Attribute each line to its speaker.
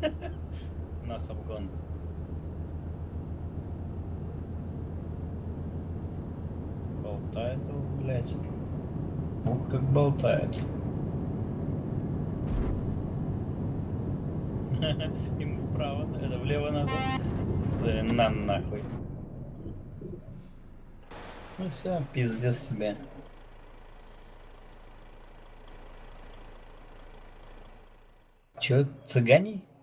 Speaker 1: У нас обгон. Болтает его, блядь. Ух, как болтает. Ему вправо, это влево надо. Да, на нахуй. Ну все, пиздец тебе. Чё, цыгане?